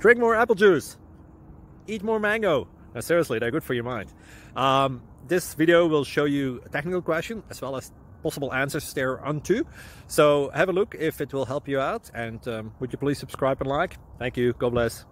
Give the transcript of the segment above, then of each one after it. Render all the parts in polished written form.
Drink more apple juice. Eat more mango. No, seriously, they're good for your mind. This video will show you a technical question as well as possible answers thereunto. So have a look if it will help you out, and would you please subscribe and like? Thank you. God bless.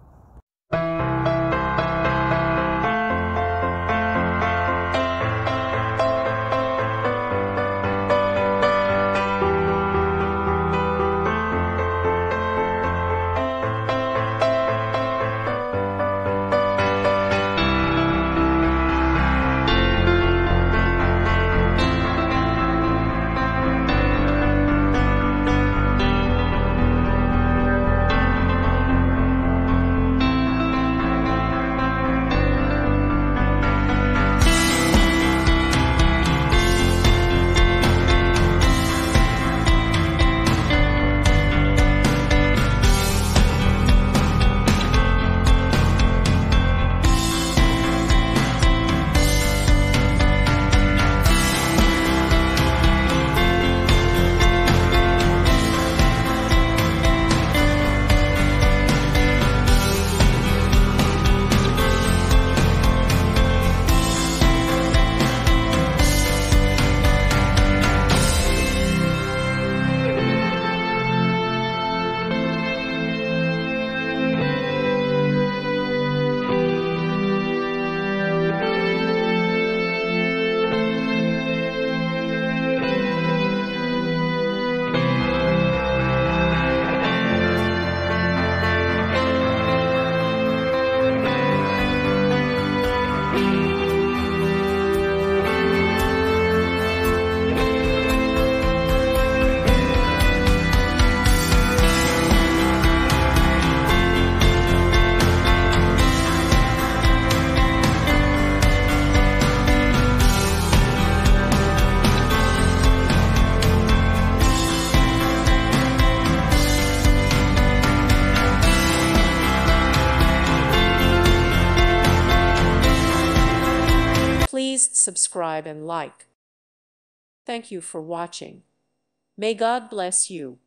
Please subscribe and like. Thank you for watching. May God bless you.